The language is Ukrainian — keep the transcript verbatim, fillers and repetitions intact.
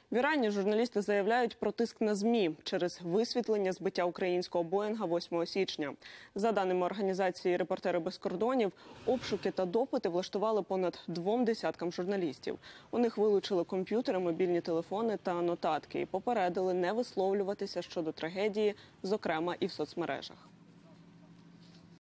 В Ірані журналісти заявляють про тиск на ЗМІ через висвітлення збиття українського Боїнга восьмого січня. За даними організації «Репортери без кордонів», обшуки та допити влаштували понад двом десяткам журналістів. У них вилучили комп'ютери, мобільні телефони та нотатки і попередили не висловлюватися щодо трагедії, зокрема і в соцмережах.